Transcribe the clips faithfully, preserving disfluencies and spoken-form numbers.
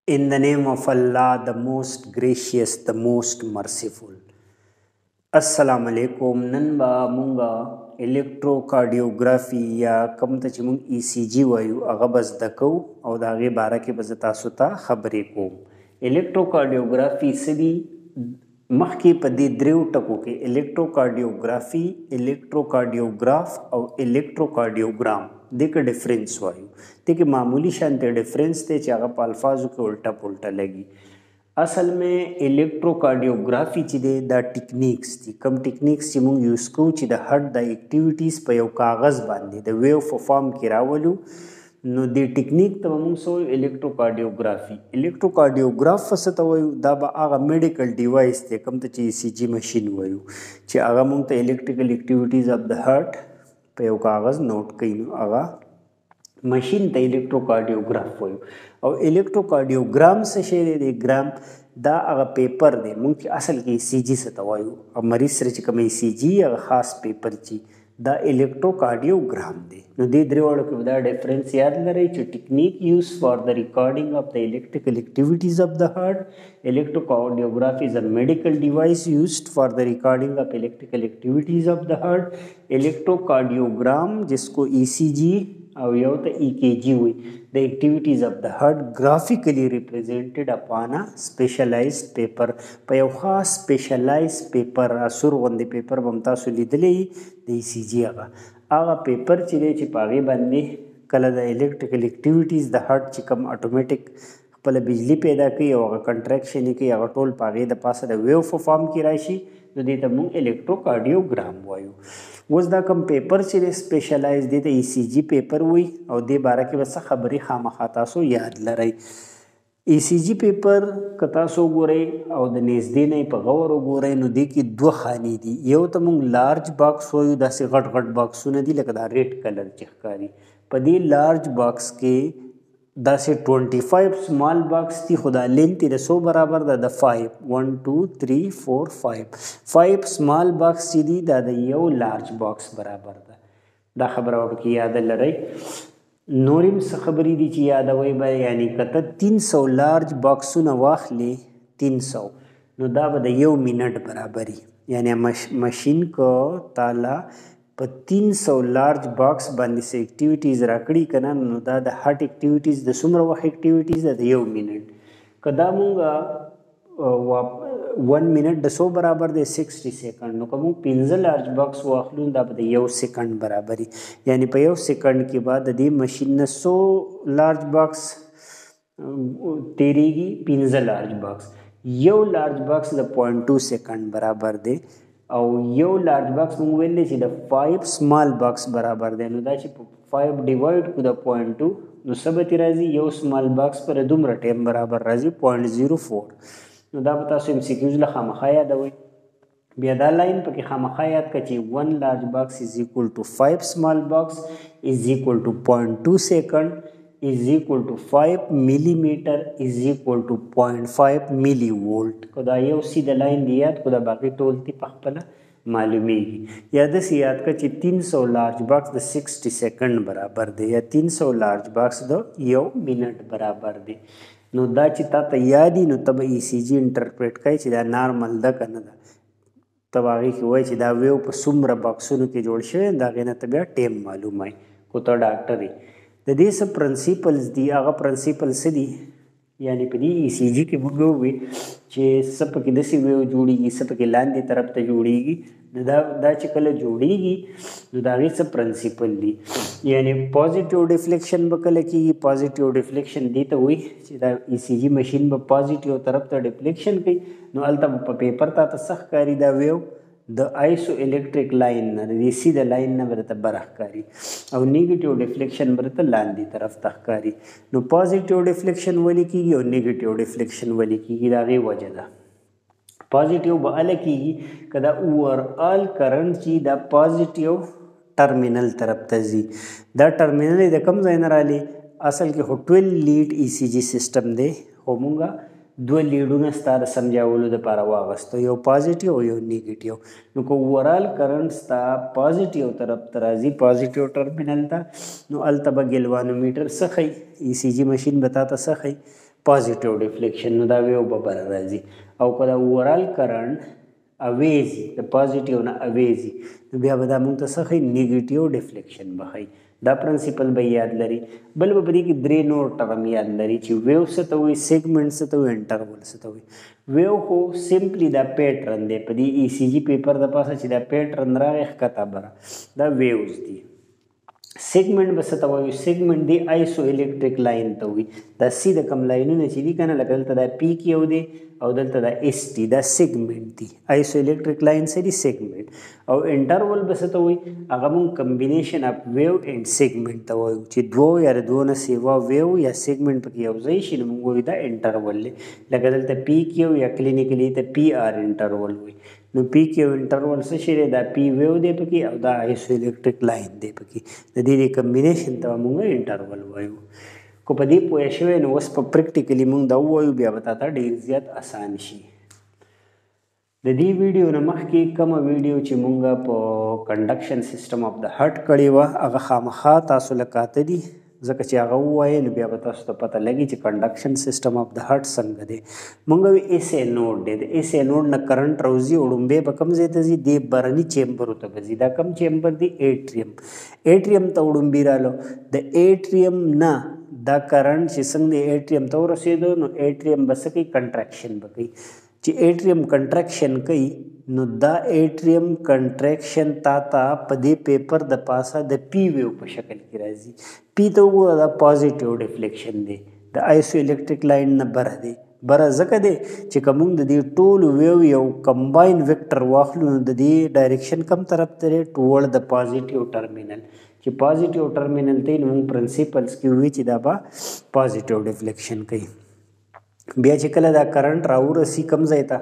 In the name of Allah, the most gracious, the most merciful. Assalamu alaikum. नन बा मुंगा electrocardiography या कम ته چې مونږ ای سی جی وایو هغه بس دکو او د هغې باره کې به زه تاسو ته خبرې کوم. الیکټروکارډیوګرافي څه دي؟ مخکې په دې دریو ټکو کې الیکټروکارډیوګرافي، الیکټروکارډیوګراف او الیکټروکارډیوګرام دې کې ډفرینس وایو. دې کې معمولی شانته ډفرینس دی چې هغه په الفاظو کې الټا پلټا لګي. اصل میں الیکټروکارډیوګرافي چې دی دا ټیکنیکس دي، کم ټیکنیکس چې مونږ یوز کوو چې د هارت د اکټیویټیز په یو کاغذ باندې د ویو په فارم کې راولو، نو دې ټیکنیک ته به مونږ څه وایو؟ الیکټروکارډیوګرافي. الیکټروکارډیوګراف څه ته وایو؟ دا به هغه میډیکل ډیوایس دی کوم ته چې ای سی جی مشین وایو چې هغه مونږ ته الیکټریکل اکټیویټیز اف د هارت په یو کاغذ نوٹ کوي، نو هغه مشین ته الیکټروکارډیوګراف وایو. او الیکټروکارډیوګرام څه شی دی؟ ګرام دا هغه پیپر دی مونږ چې اصل کې ای سی جی څه ته وایو، او مریض سره چې کوم ای سی جی هغه خاص پیپر چې دا الیکټروکارډیوګرام دی. نو دې دریواړو کې دا ډفرنس یاد لرئ چې ټیکنیک یوز فار د ریکارډینګ اف د الیکټریکل اکټیویټیز اف د هارت. الیکټروکارډیوګرافي از ا میډیکل ډیوایس یوزڈ فار د ریکارڈنگ اف الیکٹریکل اکٹیویٹیز آف دا ہارٹ. الیکٹروکارڈیوگرام جس کو ای سی جی او یو ته ای کی جی وي، د اکټیویټیز اف د هارت ګرافیکلی ریپرزینټډ اپان ا سپیشلایزډ پیپر. په یو خاص سپیشلایز پیپر اسور غوندې پیپر به هم تاسو لیدلی د ای سی جی هغه هغه پیپر چې دی چې په هغې باندې کله د الیکټریکل اکټیویټیز د هارت چې کوم اټومیټک خپله بجلی پیدا کوي او هغه کنټریکشن یې کوي، هغه ټول په هغې د پاسه د ویو په فارم کې راشي، نو دې ته موږ الیکټروکارډیوګرام وایو. اوس دا کوم پیپر چې دی سپیشلایز دی ته ای سی جی پیپر وایي، او دې باره کې به څه خبرې خامخا تاسو یاد لرئ. ای سی جی پیپر که تاسو وګورئ او د نږدې نه یې په غور وګورئ، نو دې کې دوه خانې دي. یو ته موږ لارج باکس وایو، داسې غټ غټ باکسونه دي لکه دا ریډ کلر چې ښکاري. په دې لارج باکس کې داسې ټوینټي فایو سمال باکس دي، خو دا لینت یې د څو برابر ده؟ د فایو. ون ټو تھری فور فایو. فایو سمال باکس چې دي دا د یو لارج باکس برابر ده. دا خبره ورکې یاده لرئ. نورم څه خبرې دي چې یادوئ به، یعنی که ته تین سو لارج باکسونه واخلې، تین سو، نو دا به د یو منټ برابري. یعنی مشین کو تاله په تین سو لارج باکس باندې څه اکټیویټیز راکړي که نه، نو دا د هارټ اکټیویټیز د څومره وخت اکټیویټیز ده؟ د یو منټ. که دا مونږ ون منټ د څو برابر دی؟ سکسټي سیکنډ. نو که مونږ پنځه لارج باکس واخلو دا به د یو سیکنډ برابري. یعنی په یو سیکنډ کې به د دې مشین نه څو لارج باکس تیریږي؟ پنځه لارج باکس. یو لارج باکس د پوینټ ټو سیکنډ برابر دی، او یو لارج باکس مونږ ویلی چې د فایو سمال باکس برابر دی. نو دا چې په فایو ډیوایډ کړو د پوینټ ټو، نو څه به ترې راځي؟ یو سمال باکس پر دومره ټایم برابر راځي، پوینټ زیرو فور. نو دا به تاسو ایم سی کیوز له خامخا یادوئ. بیا دا لاین پکې خامخا یاد کړه چې ون لارج باکس از ایکول ټو فایو سمال باکس از ایکول ټو پوینټ ټو سیکنډ is equal to five millimeter is equal to zero point five millivolt. کو دا یو سیده لاین دی یاد کو، دا باقی ټول تی پخپله معلومیږي. یا داسې یاد کړه چې تین سو لارج باکس د سکسټي سیکنډ برابر دی، یا تین سو لارج باکس د یو منټ برابر دی. نو دا چې تا ته یادي، نو ته به ای سی جی انټرپریټ کوي چې دا نارمل ده که نه ده. ته به هغې کې وایي چې دا ویو په څومره باکسونو کې جوړ شوی، د هغې نه ته بیا ټیم معلوموي خو ته ډاکټر یې. د دې څه پرنسپلز دي، هغه پرنسپل څه دي؟ یعنی په دې ای سی جي کې موږ ووایو چې څه پکې داسې ویو جوړېږي، څه پکې لاندې طرف ته جوړېږي. نو دا دا چې کله جوړېږي نو د هغې څه پرنسپل دي؟ یعنی پازیټیو ډیفلیکشن به کله کېږي. پازیټیو ډیفلیکشن دې ته وایي چې دا ای سی جي مشین به پازیټیو طرف ته ډیفلیکشن کوي، نو هلته به په پیپر تا ته څه ښکاري؟ دا ویو د آیسو الیکټریک لاین نه، د دې سیده لاین نه به درته بره ښکاري، او نیګیټیو ډیفلیکشن به درته لاندې طرف ته ښکاري. نو پازیټیو ډیفلیکشن ولې کېږي او نیګیټیو ډیفلیکشن ولې کېږي؟ د هغې وجه ده. پازیټیو به هله کېږي که دا اوورآل کرنټ چې دا پازیټیو ټرمینل طرف ته ځي. دا ټرمینل یې د کوم ځای نه رالی؟ اصل کې خو ټویل لیډ ای سی جي سسټم دی، خو مونږه دوه لیډونه ستا د سمجھاولو دپاره واغستو، یو پازیټیو او یو نیګیټیو. نو که اوورال کرنټ ستا پازیټیو طرف ته راځي، پازیټیو ټرمینل ته، نو هلته به ګلوانومیټر څه ښیي؟ ای سی جي مشین به تا ته څه ښیي؟ پازیټیو ډیفلیکشن، نو دا ویو به بره راځي. او که دا اوورال کرنټ اویزي د پازیټیو نه اویزي نو بیا به دا موږ ته څه ښایي نیګیټیو ډیفلیکشن به ښایي. دا پرنسپل به یاد لري. بل به په دې کې درې نور ټرم یاد لري چې ویو څه ته وایي، سیګمنټ څه ته وایي، انټرول څه ته وایي. ویو خو سمپلی دا پیټرن دی، په دې ای سی جي پیپر د پاسه چې دا پیټرن راغی ښکته بره دا ویوز دي. سیګمنټ به څه ته وایو، سیګمنټ دی آیسو الکتریک لاین ته وایي. دا سی د کوم لاینونه چې دي که نه لکه دلته دا پی کیو دی او دلته دا ایس ټي دا سیګمنټ دی. آیسو الکتریک لاین څه دي، سیګمنټ. او انټرول به څه ته وایي، هغه مونږ کمبینیشن اف ویو اینډ سیګمنټ ته وایو چې دوه یا د دوه نه سیوا ویو یا سیګمنټ پکې یو ځای شي نو موږ وایو دا انټرول دی. لکه دلته پی کیو یا کلینیکلی ته پی آر انټرول وایي. نو پی کیو انټرول څه شی دی، دا پی ویو دی پکې او دا آیسو الکتریک لاین دی پکې. د دې د کمبینیشن ته موږ انټرول وایو. کو په دې پوه شوی نو اوس په پریکټیکلی موږ دا ووایو بیا به تاته ډېر زیات اسان شي. د دې ویډیو نه مخکې کومه ویډیو چې موږ په کنډکشن سیسټم اف د هارت کړې وه هغه خامخا تاسو له کاته دي، ځکه چې هغه ووایې نو بیا به تاسو ته پته لګي چې کنډکشن سیسټم اف د هارت څنګه دی. موږ وی ایس ای نوډ دی، د ایس ای نوډ نه کرنټ راوځي او ړومبی به کوم ځای ته ځي، دې برني چیمبرو ته به ځي. دا کوم چیمبر دی، ایټریم. ایټریم ته وړومبي راغلو، د ایټریم نه دا کرنټ چې څنګه د ایټریم ته ورسېدو نو ایټریم به څه کوي، کنټراکشن به کوي. چې ایټریم کنټراکشن کوي نو دا ایټریم کنټراکشن تا ته په دې پیپر د پاسه د پی ویو په شکل کې راځي. پی ته وګوره دا پازیټیو ډیفلیکشن دی، د آیسو الکتریک لاین نه بره دی. بره ځکه دی چې که موږ د دې ټولو ویو یو کمباین ویکټر واخلو نو د دې ډایرکشن کم طرف ته دی، ټوورډ د پازیټیو ټرمینل. چې پازیټیو ټرمینل ته نو موږ پرنسپلس کې وایي چې دا به پازیټیو ډیفلیکشن کوي. بیا چې کله دا کرنټ راورسي کوم ځای ته،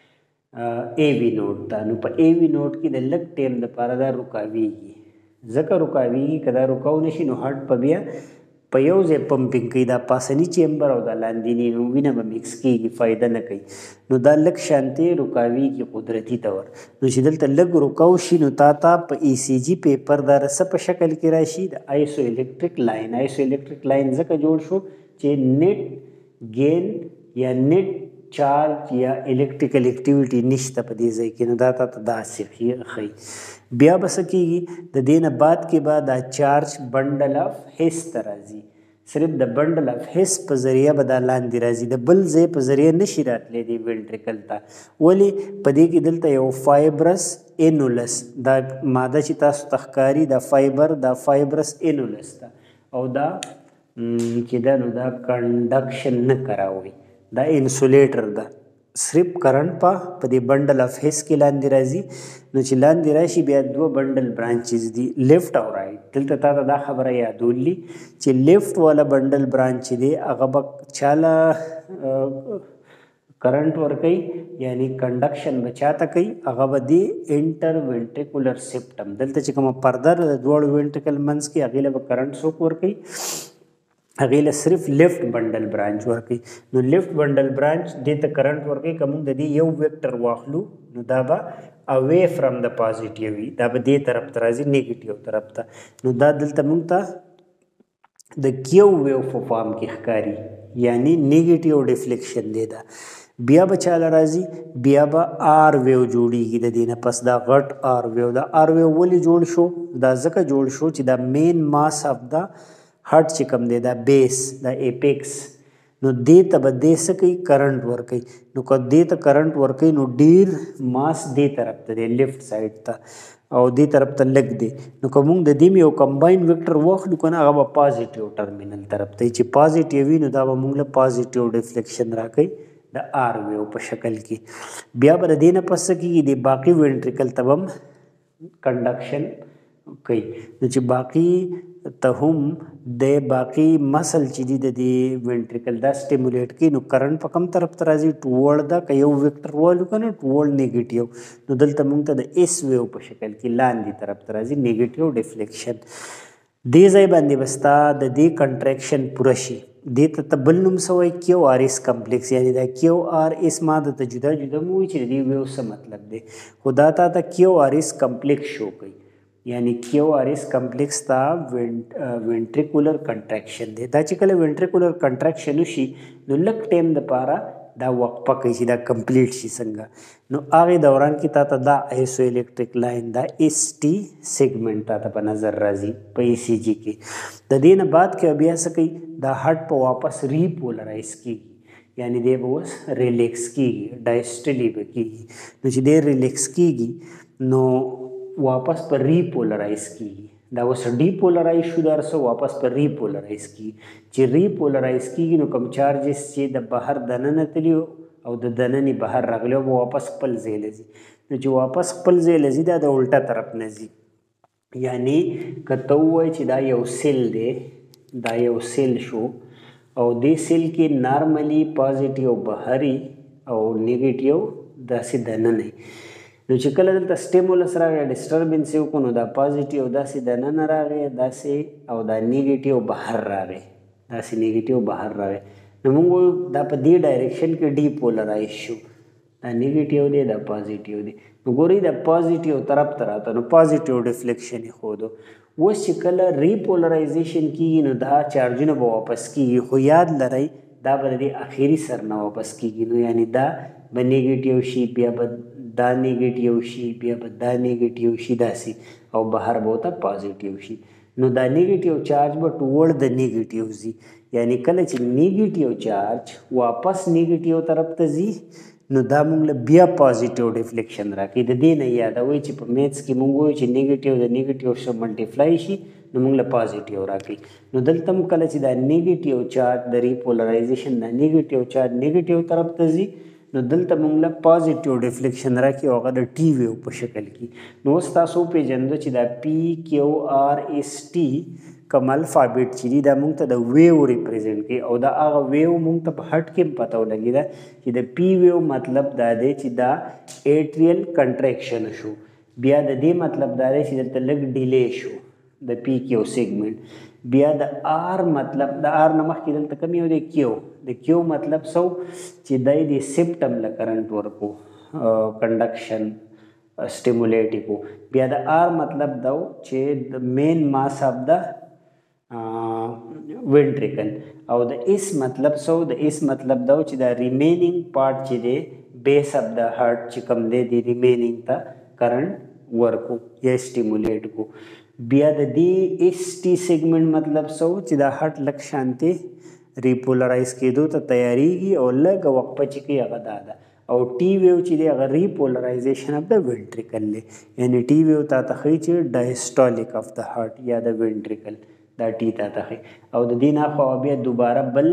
ای وي نوډ ته، نو په ای وي نوډ کې د لږ ټایم دپاره دا رکاویږي. ځکه رکاویږي که دا رکاو نشي نو هارټ په بیا په یو ځای پمپینګ کوي، دا پاسني چیمبر او دا لاندیني نو وینه به میکس کېږي، فایده نه کوي. نو دا لږ شانتې رکاویږي قدرتي طور. نو چې دلته لږ رکاو شي نو تا ته په ای سی جي پیپر دا څه په شکل کې راشي، د آیسو الکتریک لاین. آیسو الکتریک لاین ځکه جوړ شو چې نیټ گین یا نیټ چارج یا الکتریکل اکټیویټي نشته په دې ځای کې، نو دا ته داسې ښیي. بیا به څه کېږي، د دې نه بعد کې به دا چارج بنډل اف حس ته راځي. صرف د بنډل اف حس په ذریعه به دا لاندې راځي، د بل ځای په ذریعه نشي راتلی دی وینټریکل ته. ولې؟ په دې کې دلته یو فایبرس اینولس دا ماده چې تاسو ته ښکاري دا فایبر، دا فایبرس اینولس ده او دا چې دا نو دا کنډکشن نه کراوي، دا انسولیټر ده. صرف کرنټ په په دې بنډل اف حس کې لاندې راځي. نو چې لاندې راشي بیا دوه بنډل برانچز دي، لیفټ او رایټ. دلته تا ته دا خبره یادولي چې لیفټ والا بنډل برانچ دی هغه به چاله کرنٹ ورکوي، یعنی کنډکشن به چاته کوي، هغه به دی انټر وینټریکولر سپټم. دلته چې کومه پرده د دواړو وینټریکل منځ کې هغې له به کرنټ څوک ورکوي، هغې له صرف لیفټ بنډل برانچ ورکوي. نو لیفټ بنډل برانچ دې ته کرنټ ورکوي. که موږ د دې یو ویکټر واخلو نو دا به اوے فرام د پازیټیو وي، دا به دې طرف ته راځي، نیګیټیو طرف ته. نو دا دلته موږ ته د کیو ویو په فارم کې ښکاري، یعنی نیګیټیو ډیفلیکشن دی دا. بیا به چاله راځي، بیا به آر ویو جوړیږي د دې نه پس، دا غټ آر ویو. دا آر ویو ولې جوړ شو؟ دا ځکه جوړ شو چې دا مین ماس اف دا هارت چې کوم دی، دا بیس، دا ایپیکس، نو دې ته به دې څه کوي، کرنټ ورکوي. نو که دې ته کرنټ ورکوي نو ډیر ماس دې طرف ته دی، لیفټ سایډ ته، او دې طرف ته لږ دی. نو که موږ د دې یو کمباین ویکټر واخلو که نه، هغه به پازیټیو ټرمینل طرف ته چې پازیټیو وي نو دا به موږ له پازیټیو ډیفلیکشن راکوي د آر ویو په شکل کې. بیا به د دې نه پس څه کېږي، د باقي وینټریکل ته به هم کنډکشن کوي. نو چې باقي ته هم د باقي مسل چې دي د دې وینټریکل دا سټیمولیټ کوي، نو کرنټ په کوم طرف ته راځي، ټوورډ دا. که یو ویکټر والو که نه ټوورډ نیګیټیو، نو دلته موږ ته د ایس ویو په شکل کې لاندې طرف ته راځي، نیګیټیو ډیفلیکشن. دې ځای باندې به ستا د دې کنټریکشن پوره شي. دې ته ته بل نوم څه وایي، کیو آر ایس کمپلیکس، یعنی دا کیو آر ایس ما درته جدا جدا مو وایي چې د دې ویو څه مطلب دی، خو دا تا ته کیو آر ایس کمپلیکس شو کوي. یعنی کیو آر اس کمپلیکس تا وینټریکولر کنټریکشن دی. دا چې کله وینټریکولر کنټریکشن وشي نو لږ ټایم دپاره دا وقفه کوي چې دا کمپلیټ شي څنګه نو هغې دوران کې تا ته دا آیسو الکتریک لاین دا ایس ټي سیګمنټ تا ته په نظر راځي په ای سی جي کې. د دې نه بعد کې بیا څه کوي دا هارټ په واپس ریپولرایز کېږي یعنی دی به اوس ریلیکس کېږي ډایسټلي به کېږي نو چې دی ریلیکس کېږي نو واپس په ریپولرایز کېږي. دا اوس ډیپولرایز شو دا څه واپس په ریپولرایز کېږي. چې ریپولرایز کېږي نو کوم چارجز چې د بهر دننه تلي او د دننې بهر راغلی او واپس خپل ځای له ځي نو چې واپس خپل ځای له ځي دا د الټه طرف نه ځي. یعنی که ته ووایې چې دا یو سیل دی دا یو سیل شو او دې سیل کې نارملی پازیټیو بهري او نیګیټیو داسې دننه نو چې کله دلته سټیمولس راغی ډسټربنس یې وکړو نو دا پازیټیو داسې دننه راغی داسې او دا نیګیټیو بهر راغی داسې نیګیټیو بهر راغی نو موږ وایو دا په دې ډایرکشن کې ډیپولرایز شو دا نیګیټیو دی دا پازیټیو دی نو ګورئ دا پازیټیو طرف ته راته نو پازیټیو ډیفلیکشن یې ښودو. اوس چې کله ریپولرایزیشن کېږي نو دا چارجونه به واپس کېږي خو یاد لرئ دا به د دې اخري سر نه واپس کېږي نو یعنی دا به نیګیټیو شي بیا به دا نیګیټیو شي بیا به دا نیګیټیو شي داسې او بهر به ورته پازیټیو شي نو دا نیګیټیو چارج به ټوورډ د نیګیټیو ځي یعنی کله چې نیګیټیو چارج واپس نیګیټیو طرف ته ځي نو دا موږ له بیا پازیټیو ډیفلیکشن راکوي. د دې نه یادوئ چې په میتھس کې موږ وایو چې نیګیټیو د نیګیټیو سره ملټیپلای شي نو موږ له پازیټیو راکوي. نو دلته هم کله چې دا نیګیټیو چارج د ریپولرایزیشن دا نیګیټیو چارج نیګیټیو طرف ته ځي نو دلته موږ له پازیټیو ډیفلیکشن راکوي او هغه د ټي ویو په شکل کې. نو اوس تاسو وپېژندو چې دا پی کیو آر ایس ټي کوم الفابیټ چې دي دا موږ ته د ویو ریپرزینټ کوي او دا هغه ویو موږ ته په هټ کې هم پته ولګېده چې د پی ویو مطلب دا دی چې دا ایټریل کنټریکشن شو. بیا د دې مطلب دا دی چې دلته لږ ډیلی شو د پی کیو سیګمنټ. بیا د آر مطلب د آر نه مخکې دلته کوم یو دی کیو د کیو مطلب سو چې دی د سپټم له کرنټ ورکو کنډکشن سټیمولیټ کو. بیا د آر مطلب دا چې د مین ماس آف د وینټریکل او د ایس مطلب سو د ایس مطلب دا چې دا ریمیننګ پارت چې دی بیس آف د هارت چې کوم دی د ریمیننګ ته کرنټ ورکو یا سټیمولیټ کو. بیا د دې ایس ټي سیګمنټ مطلب سو چې دا هارت لږ شانتې ریپولرایز کېدو ته تیاریږي او لږ وقفه چې کوي هغه دا ده او ټي ویو چې دی هغه ریپولرایزیشن اف د وینټریکل دی یعنی ټي ویو تا ته ښایي چې ډایسټالیک اف د هارت یا د وینټریکل دا ټي تا ته ښایي او د دې نه خوا بیا دوباره بل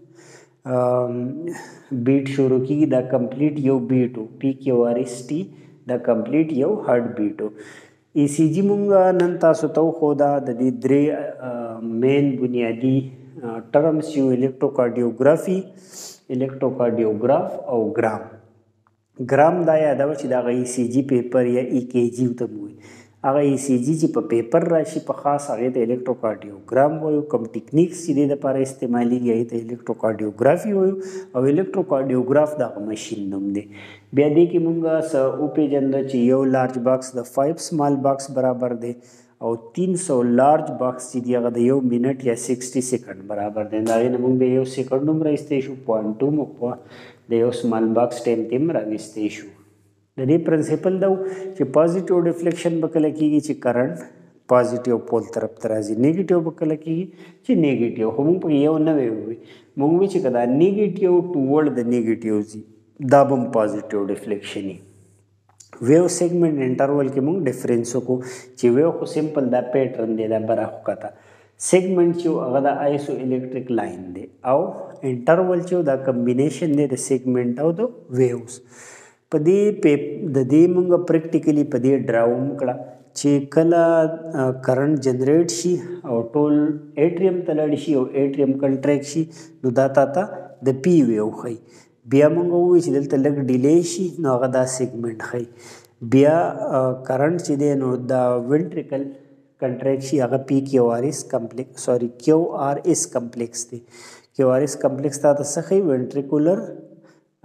بیټ شروع کېږي دا کمپلیټ یو بیټ و پی کیو آر ایس ټي دا کمپلیټ یو هارت بیټ و. ای سی جي مونږ نن تاسو ته وښوده د دې درې مین بنیادي ټرمز یو الکتروکارډیوګرافي الکتروکارډیوګراف او ګرام. ګرام دا یادوه چې د هغه ای سی جي پیپر یا ای کې جي ته وایي هغه ای سی جي چې په پیپر راشي په خاص هغې ته الکتروکارډیوګرام وایو. کوم ټیکنیکس چې دې دپاره استعمالیږي هغې ته الکتروکارډیوګرافي وایو او الکتروکارډیوګراف د هغه مشین نوم دی. بیا دې کې مونږ څه وپېژنده چې یو لارج باکس د فایو سمال باکس برابر دی او تین سو لارج باکس چې دی هغه د یو منټ یا سکسټي سیکنډ برابر دی. د هغې نه مونږ بیا یو سیکنډ هم راایستی شو پوینټ ټو موږ د یو سمال باکس ټایم ته هم راویستی شو. د دې پرنسپل دا چې پازیټیو ډیفلیکشن به کله کېږي چې کرنټ پازیټیو پول طرف ته راځي نیګیټیو به کله کېږي چې نیګیټیو. خو مونږ پکې یو نه وی مونږ وایو چې که دا نیګیټیو ټوورډ د نیګیټیو ځي دا به هم پازیټیو ډیفلیکشن وي. ویو سیګمنټ انټرول کې مونږ ډفرینس وکړو چې ویو خو سمپل دا پیټرن دی دا براښکته سیګمنټ چې هغه د آیسو الکتریک لاین دی او انټرول چې دا کمبینیشن دی د سیګمنټ او د ویوز. په دې د دې مونږ پریکټیکلی په دې ډراو وکړه چې کله کرنټ جنریټ شي او ټول ایټریم ته لاړ شي او ایټریم کنټریکټ شي نو دا تا ته د پی ویو ښایي. بیا مونږ ووایو چې دلته لږ ډیلی شي نو هغه دا سیګمنټ ښایي. بیا کرنټ چې دی نو دا وینټریکل کنټریکټ شي هغه پی کیو آر ایس کمپلیکس سوري کیو آر ایس کمپلیکس دی. کیو آر ایس کمپلیکس تا ته څه ښایي وینټریکولر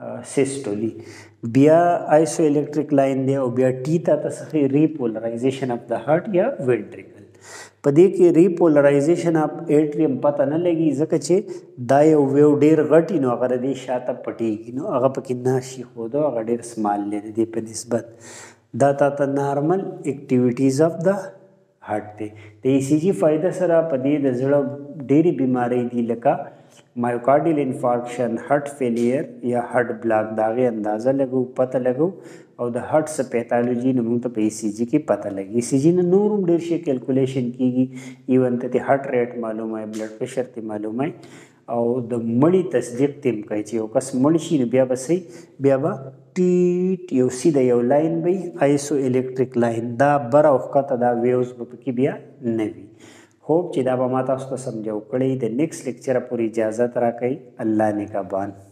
systole بیا آیسو الیکټریک لاین دی او بیا ټي ته څخه ریپولرایزیشن اف د هارت یا وینټریکل. په دې کې ریپولرایزیشن اف ایټریم پته نه لګي ځکه چې دا یو ویو ډیر غټ نو هغه د شاته پټیږي نو هغه پکې ناشي خو دا هغه ډیر سمال لري دی په نسبت دا تا نارمل اکټیویټیز اف د هارت دی. د ای سی جی فائدہ سره په دې د زړه ډېری بیماری دي لکه مایوکارډیل انفارکشن هارت فیلیر یا هارت بلاک داغه اندازه لګو پته لګو او د هارت س پیتالوجي نو موږ ته په ای سی جی کې پته لګي. ای سی جی نه نورم ډېر شي کیلکولیشن کیږي ایون ته د هارت ریټ معلومه بلډ پریشر ته معلومه او د مړی تصدیق تم کوي چې یو کس مړ شي نو بیا به سي بیا به ټیټ یو سیده یو لاین به آیسو الیکټریک لاین دا بر او ښکته دا ویوز به پکې بیا نه وي. Hope چې دا به ما تاسو ته سمجھو کړی د نیکسټ لیکچر پورې اجازه راکړئ. الله نگهبان.